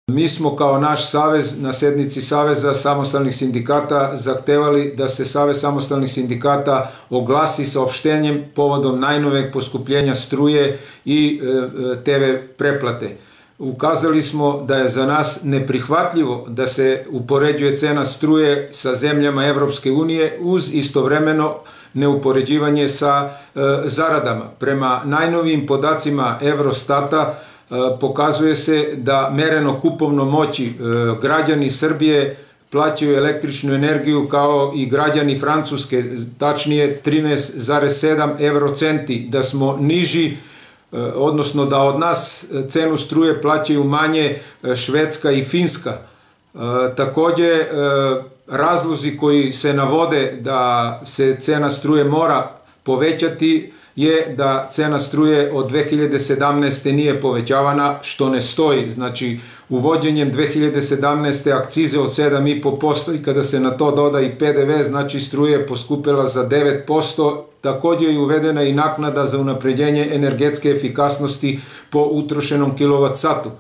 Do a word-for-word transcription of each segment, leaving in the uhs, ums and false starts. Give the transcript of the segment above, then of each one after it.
Mi smo kao naš savez na sednici Saveza samostalnih sindikata zahtevali da se Savez samostalnih sindikata oglasi saopštenjem povodom najnoveg poskupljenja struje i te ve pretplate. Ukazali smo da je za nas neprihvatljivo da se upoređuje cena struje sa zemljama Evropske unije uz istovremeno neupoređivanje sa zaradama. Prema najnovijim podacima Eurostata pokazuje se da mereno kupovno moći građani Srbije plaćaju električnu energiju kao i građani Francuske, tačnije trinaest zarez sedam evrocenti, da smo niži, odnosno da od nas cenu struje plaćaju manje Švedska i Finska. Takođe, razlozi koji se navode da se cena struje mora povećati je da cena struje od dve hiljade sedamnaeste. nije povećavana, što ne stoji. Znači, uvođenjem dve hiljade sedamnaeste. akcize od sedam i po posto i kada se na to doda i pe de ve, znači struje je poskupila za devet posto. Takođe je uvedena i naknada za unapređenje energetske efikasnosti po utrošenom kilovat satu.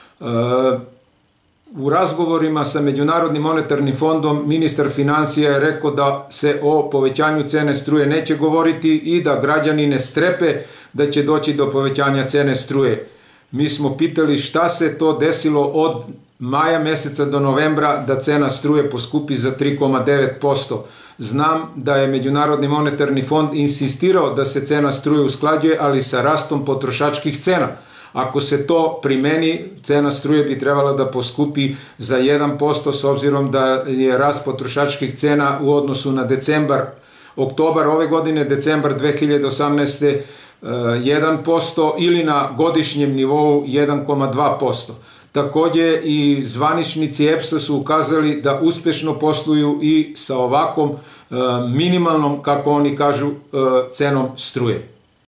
U razgovorima sa Međunarodnim monetarnim fondom ministar finansija je rekao da se o povećanju cene struje neće govoriti i da građani ne strepe da će doći do povećanja cene struje. Mi smo pitali šta se to desilo od maja meseca do novembra da cena struje poskupi za tri zarez devet posto. Znam da je Međunarodni monetarni fond insistirao da se cena struje usklađuje, ali sa rastom potrošačkih cena. Ako se to primeni, cena struje bi trebala da poskupi za jedan posto, s obzirom da je rast potrošačkih cena u odnosu na decembar, oktobar ove godine, decembar dve hiljade osamnaeste. jedan posto ili na godišnjem nivou jedan zarez dva posto. Takođe i zvaničnici E P S-a su ukazali da uspešno posluju i sa ovakvom minimalnom, kako oni kažu, cenom struje.